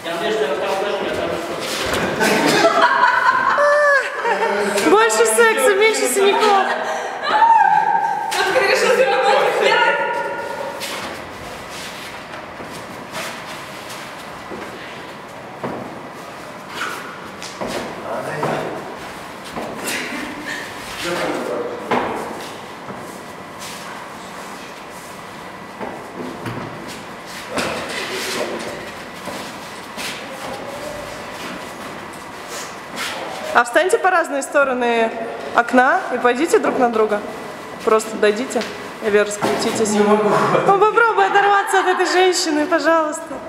Я надеюсь, что я втором этаже не окажусь. Больше секса, меньше синяков. Открыли, что ты работаешь делать? А встаньте по разные стороны окна и пойдите друг на друга. Просто дойдите и раскрутитесь. Ну попробуй оторваться от этой женщины, пожалуйста.